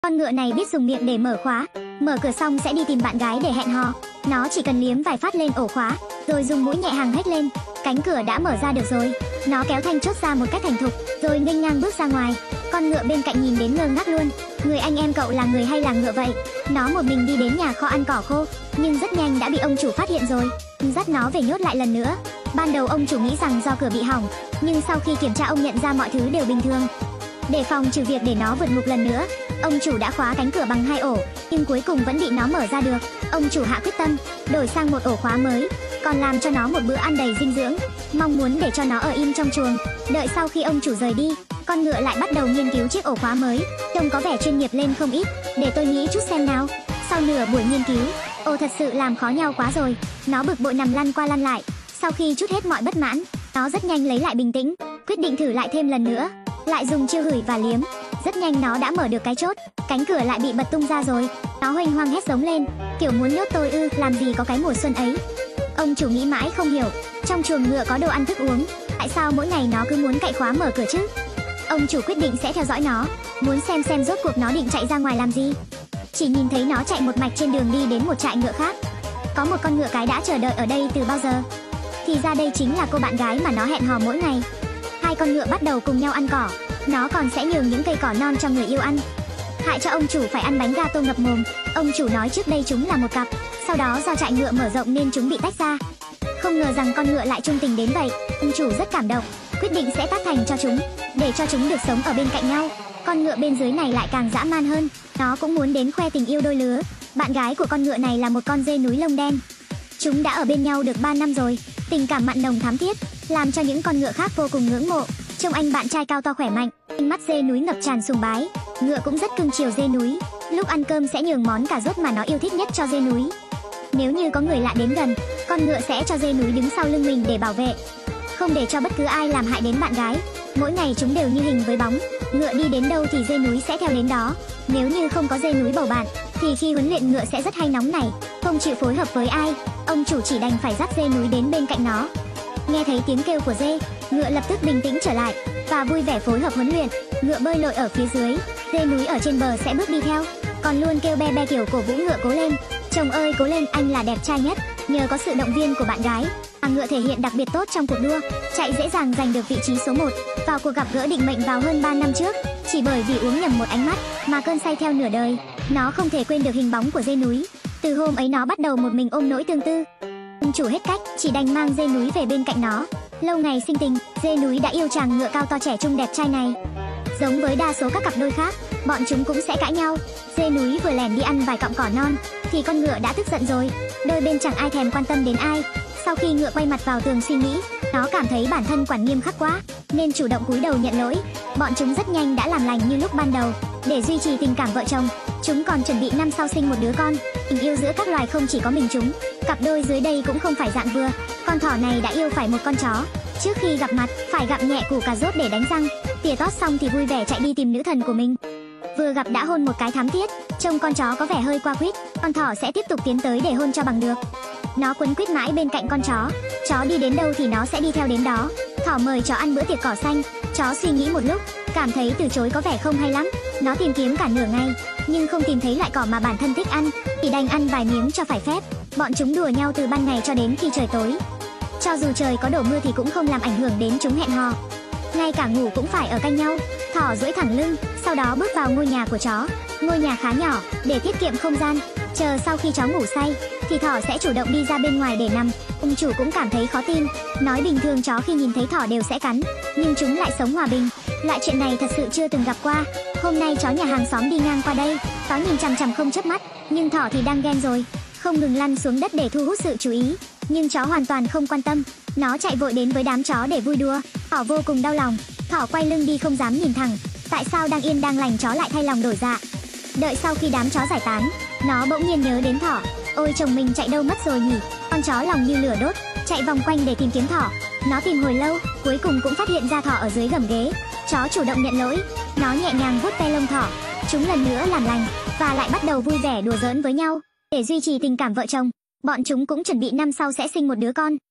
Con ngựa này biết dùng miệng để mở khóa. Mở cửa xong sẽ đi tìm bạn gái để hẹn hò. Nó chỉ cần liếm vài phát lên ổ khóa, rồi dùng mũi nhẹ hằng hét lên. Cánh cửa đã mở ra được rồi. Nó kéo thanh chốt ra một cách thành thục, rồi nghênh ngang bước ra ngoài. Con ngựa bên cạnh nhìn đến ngơ ngác luôn. Người anh em cậu là người hay là ngựa vậy? Nó một mình đi đến nhà kho ăn cỏ khô, nhưng rất nhanh đã bị ông chủ phát hiện rồi. Dắt nó về nhốt lại lần nữa. Ban đầu ông chủ nghĩ rằng do cửa bị hỏng, nhưng sau khi kiểm tra ông nhận ra mọi thứ đều bình thường. Để phòng trừ việc để nó vượt ngục lần nữa, ông chủ đã khóa cánh cửa bằng 2 ổ, nhưng cuối cùng vẫn bị nó mở ra được. Ông chủ hạ quyết tâm đổi sang một ổ khóa mới, còn làm cho nó một bữa ăn đầy dinh dưỡng, mong muốn để cho nó ở im trong chuồng. Đợi sau khi ông chủ rời đi, con ngựa lại bắt đầu nghiên cứu chiếc ổ khóa mới, trông có vẻ chuyên nghiệp lên không ít. Để tôi nghĩ chút xem nào. Sau nửa buổi nghiên cứu, thật sự làm khó nhau quá rồi. Nó bực bội nằm lăn qua lăn lại. Sau khi trút hết mọi bất mãn, nó rất nhanh lấy lại bình tĩnh, quyết định thử lại thêm lần nữa. Lại dùng chiêu hửi và liếm. Rất nhanh nó đã mở được cái chốt, cánh cửa lại bị bật tung ra rồi. Nó huênh hoang hét giống lên, kiểu muốn nhốt tôi ư? Làm gì có cái mùa xuân ấy. Ông chủ nghĩ mãi không hiểu, trong chuồng ngựa có đồ ăn thức uống, tại sao mỗi ngày nó cứ muốn cậy khóa mở cửa chứ? Ông chủ quyết định sẽ theo dõi nó, muốn xem rốt cuộc nó định chạy ra ngoài làm gì. Chỉ nhìn thấy nó chạy một mạch trên đường đi đến một trại ngựa khác. Có một con ngựa cái đã chờ đợi ở đây từ bao giờ. Thì ra đây chính là cô bạn gái mà nó hẹn hò mỗi ngày. Hai con ngựa bắt đầu cùng nhau ăn cỏ. Nó còn sẽ nhường những cây cỏ non cho người yêu ăn, hại cho ông chủ phải ăn bánh gato ngập mồm. Ông chủ nói trước đây chúng là một cặp, sau đó do trại ngựa mở rộng nên chúng bị tách ra. Không ngờ rằng con ngựa lại trung tình đến vậy. Ông chủ rất cảm động, quyết định sẽ tác thành cho chúng, để cho chúng được sống ở bên cạnh nhau. Con ngựa bên dưới này lại càng dã man hơn, nó cũng muốn đến khoe tình yêu đôi lứa. Bạn gái của con ngựa này là một con dê núi lông đen. Chúng đã ở bên nhau được 3 năm rồi, tình cảm mặn nồng thắm thiết, làm cho những con ngựa khác vô cùng ngưỡng mộ. Trông anh bạn trai cao to khỏe mạnh, mắt dê núi ngập tràn sùng bái. Ngựa cũng rất cưng chiều dê núi, lúc ăn cơm sẽ nhường món cà rốt mà nó yêu thích nhất cho dê núi. Nếu như có người lạ đến gần, con ngựa sẽ cho dê núi đứng sau lưng mình để bảo vệ, không để cho bất cứ ai làm hại đến bạn gái. Mỗi ngày chúng đều như hình với bóng, ngựa đi đến đâu thì dê núi sẽ theo đến đó. Nếu như không có dê núi bầu bạn, thì khi huấn luyện ngựa sẽ rất hay nóng nảy, không chịu phối hợp với ai. Ông chủ chỉ đành phải dắt dê núi đến bên cạnh nó. Nghe thấy tiếng kêu của dê, ngựa lập tức bình tĩnh trở lại và vui vẻ phối hợp huấn luyện. Ngựa bơi lội ở phía dưới, dê núi ở trên bờ sẽ bước đi theo, còn luôn kêu be be kiểu cổ vũ ngựa cố lên. Chồng ơi cố lên, anh là đẹp trai nhất. Nhờ có sự động viên của bạn gái, ngựa thể hiện đặc biệt tốt trong cuộc đua, chạy dễ dàng giành được vị trí số 1. Vào cuộc gặp gỡ định mệnh vào hơn 3 năm trước, chỉ bởi vì uống nhầm một ánh mắt mà cơn say theo nửa đời, nó không thể quên được hình bóng của dê núi. Từ hôm ấy nó bắt đầu một mình ôm nỗi tương tư. Ông chủ hết cách, chỉ đành mang dê núi về bên cạnh nó. Lâu ngày sinh tình, dê núi đã yêu chàng ngựa cao to trẻ trung đẹp trai này. Giống với đa số các cặp đôi khác, bọn chúng cũng sẽ cãi nhau. Dê núi vừa lẻn đi ăn vài cọng cỏ non thì con ngựa đã tức giận rồi. Đôi bên chẳng ai thèm quan tâm đến ai. Sau khi ngựa quay mặt vào tường suy nghĩ, nó cảm thấy bản thân quản nghiêm khắc quá, nên chủ động cúi đầu nhận lỗi. Bọn chúng rất nhanh đã làm lành như lúc ban đầu. Để duy trì tình cảm vợ chồng, chúng còn chuẩn bị năm sau sinh một đứa con. Tình yêu giữa các loài không chỉ có mình chúng, cặp đôi dưới đây cũng không phải dạng vừa. Con thỏ này đã yêu phải một con chó. Trước khi gặp mặt, phải gặm nhẹ củ cà rốt để đánh răng. Tỉa tót xong thì vui vẻ chạy đi tìm nữ thần của mình. Vừa gặp đã hôn một cái thắm thiết. Trông con chó có vẻ hơi qua quýt, con thỏ sẽ tiếp tục tiến tới để hôn cho bằng được. Nó quấn quýt mãi bên cạnh con chó đi đến đâu thì nó sẽ đi theo đến đó. Thỏ mời chó ăn bữa tiệc cỏ xanh. Chó suy nghĩ một lúc, cảm thấy từ chối có vẻ không hay lắm. Nó tìm kiếm cả nửa ngày, nhưng không tìm thấy loại cỏ mà bản thân thích ăn, thì đành ăn vài miếng cho phải phép. Bọn chúng đùa nhau từ ban ngày cho đến khi trời tối. Cho dù trời có đổ mưa thì cũng không làm ảnh hưởng đến chúng hẹn hò. Ngay cả ngủ cũng phải ở cạnh nhau. Thỏ duỗi thẳng lưng, sau đó bước vào ngôi nhà của chó. Ngôi nhà khá nhỏ, để tiết kiệm không gian. Chờ sau khi chó ngủ say, thì thỏ sẽ chủ động đi ra bên ngoài để nằm. Ông chủ cũng cảm thấy khó tin, nói bình thường chó khi nhìn thấy thỏ đều sẽ cắn, nhưng chúng lại sống hòa bình. Loại chuyện này thật sự chưa từng gặp qua. Hôm nay chó nhà hàng xóm đi ngang qua đây, nó nhìn chằm chằm không chớp mắt, nhưng thỏ thì đang ghen rồi, không ngừng lăn xuống đất để thu hút sự chú ý. Nhưng chó hoàn toàn không quan tâm, nó chạy vội đến với đám chó để vui đùa. Thỏ vô cùng đau lòng, thỏ quay lưng đi không dám nhìn thẳng. Tại sao đang yên đang lành chó lại thay lòng đổi dạ? Đợi sau khi đám chó giải tán, nó bỗng nhiên nhớ đến thỏ. Ôi chồng mình chạy đâu mất rồi nhỉ? Con chó lòng như lửa đốt, chạy vòng quanh để tìm kiếm thỏ. Nó tìm hồi lâu, cuối cùng cũng phát hiện ra thỏ ở dưới gầm ghế. Chó chủ động nhận lỗi, nó nhẹ nhàng vuốt ve lông thỏ. Chúng lần nữa làm lành và lại bắt đầu vui vẻ đùa giỡn với nhau. Để duy trì tình cảm vợ chồng, bọn chúng cũng chuẩn bị năm sau sẽ sinh một đứa con.